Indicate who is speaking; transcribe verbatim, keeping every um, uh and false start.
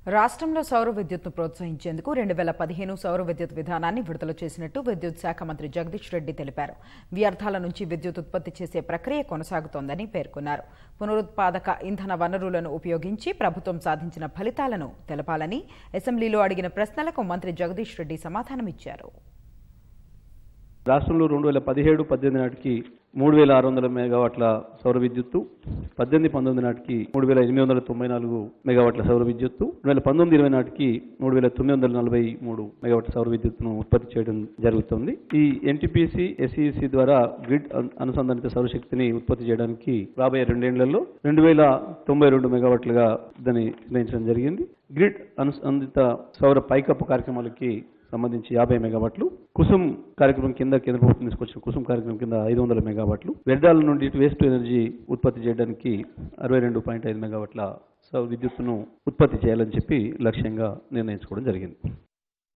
Speaker 1: రాష్ట్రంలో సౌర విద్యుత్ను ప్రోత్సహించేందుకు రెండు వేల పదిహేను సౌర విద్యుత్ విధానాన్ని విడుదల చేసినట్టు విద్యుత్ శాఖ మంత్రి జగదీష్ రెడ్డి తెలిపారు. వ్యర్థాల నుంచి విద్యుత్ ఉత్పత్తి చేసే ప్రక్రియ కొనసాగుతోందని పేర్కొన్నారు. పునరుత్పాదక ఇంధన వనరులను ఉపయోగించి ప్రభుత్వం సాధించిన ఫలితాలను తెలపాలని అసెంబ్లీలో అడిగిన ప్రశ్నలకు మంత్రి జగదీష్ రెడ్డి సమాధానమిచ్చారు.
Speaker 2: రాష్ట్రంలో రెండు వేల పదిహేడు పద్దెనిమిది నాటికి మూడు వేల ఆరు వందల మెగావాట్ల సౌర విద్యుత్తు, పద్దెనిమిది పంతొమ్మిది నాటికి మూడు వేల ఎనిమిది వందల తొంభై నాలుగు మెగావాట్ల సౌర విద్యుత్తు, రెండు వేల పంతొమ్మిది ఇరవై నాటికి మూడు వేల తొమ్మిది వందల నలభై మూడు మెగావాట్ల సౌర విద్యుత్తును ఉత్పత్తి చేయడం జరుగుతుంది. ఈ ఎన్టీపీసీ ఎస్ఈసి ద్వారా గ్రిడ్ అనుసంధానిత సౌరశక్తిని ఉత్పత్తి చేయడానికి రాబోయే రెండేళ్లలో రెండు వేల తొంభై రెండు మెగావాట్లుగా దాన్ని నిర్ణయించడం జరిగింది. గ్రిడ్ అనుసంధానిత సౌర పైకప్పు కార్యక్రమాలకి సంబంధించి యాభై మెగావాట్లు, కుసుమ్ కార్యక్రమం కింద కేంద్ర ప్రభుత్వం తీసుకొచ్చిన కుసుమ్ కార్యక్రమం కింద ఐదు వందల మెగావాట్లు, వ్యర్థాల నుండి వేస్ట్ ఎనర్జీ ఉత్పత్తి చేయడానికి అరవై రెండు పాయింట్ ఐదు మెగావాట్ల సౌర విద్యుత్తును ఉత్పత్తి చేయాలని చెప్పి లక్ష్యంగా నిర్ణయించుకోవడం జరిగింది.